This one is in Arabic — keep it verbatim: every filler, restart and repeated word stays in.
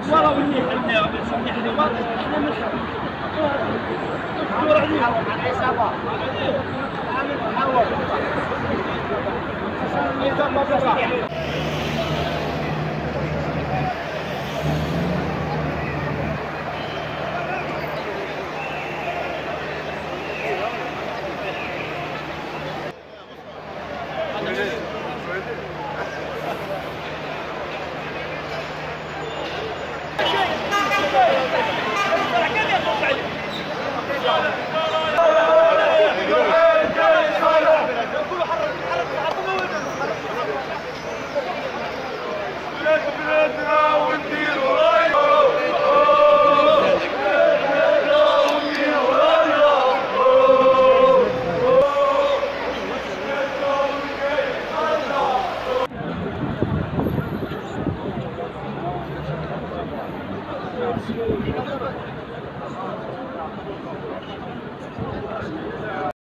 والله وني حنا بنسمي حنا واضح احنا من الدور عليهم على العصابه عامل محاور Thank you.